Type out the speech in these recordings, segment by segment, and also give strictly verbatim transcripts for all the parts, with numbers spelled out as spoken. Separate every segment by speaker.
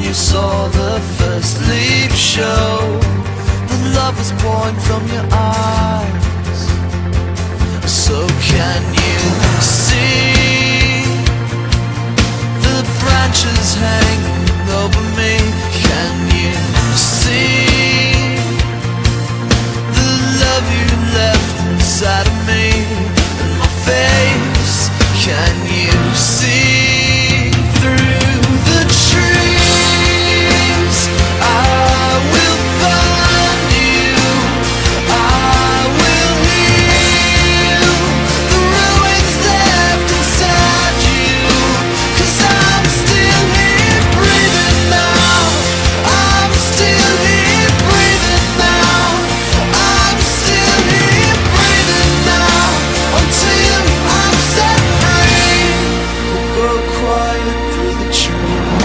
Speaker 1: you saw the first leaf show, the love was pouring from your eyes. So can you see the branches hanging over me? Can you see the love you left inside of me and my face? Can you see through the trees? I will find you, I will heal the ruins left inside you, 'cause I'm still here breathing now. I'm still here breathing now. I'm still here breathing now until I'm set free. We'll go quiet through the trees.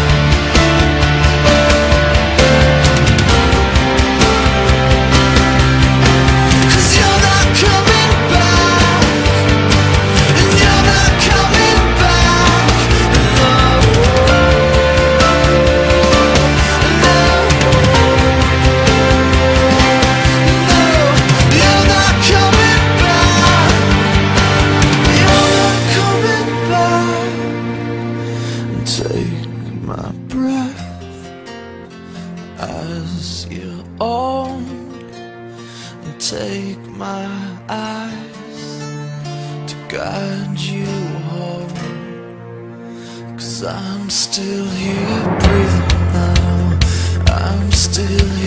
Speaker 1: 'Cause you're not coming back, and you're not coming back. No, no, no, you're not coming back. You're not coming back. And take my breath as your own, and take my eyes to guide you home. 'Cause I'm still here breathing now. I'm still